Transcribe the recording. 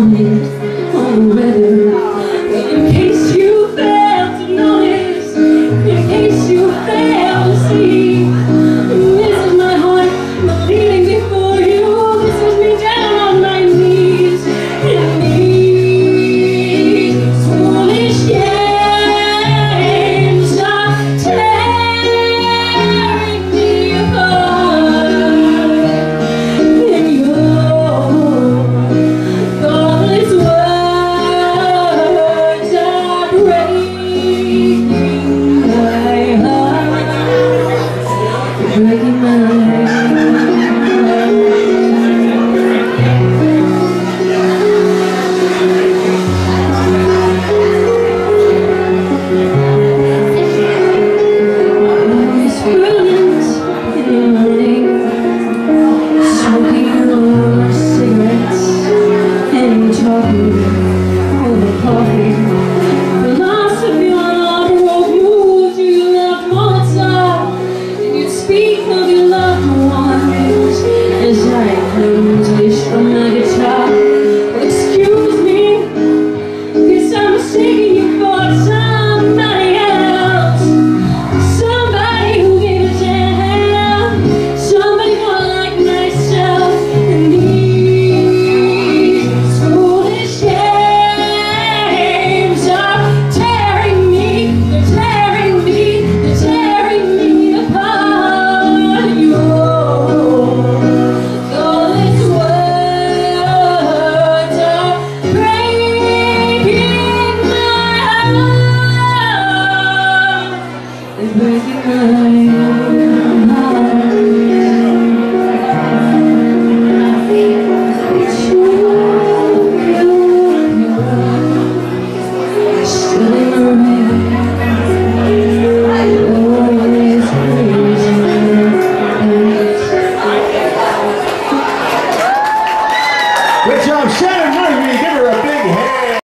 comment on the weather. In case you fail to notice, in case you fail to see, this is my heart bleeding before you. This is me down on my knees in these foolish games are tearing me apart. And your thoughtless words are breaking my heart, breaking my heart. It's brilliant in the morning, smoking your cigarettes and talking over coffee. Philosophy on our road moves you left Mozart, and you speak of your loved ones as I unleash from my guitar. Excuse me, guess I'm mistaking you for somebody else, somebody who gave a damn, somebody more like myself. And these foolish games are tearing me, they're tearing me, they're tearing me apart. Your thoughtless words are breaking my heart. They're breaking my heart. It's you, still in the rain.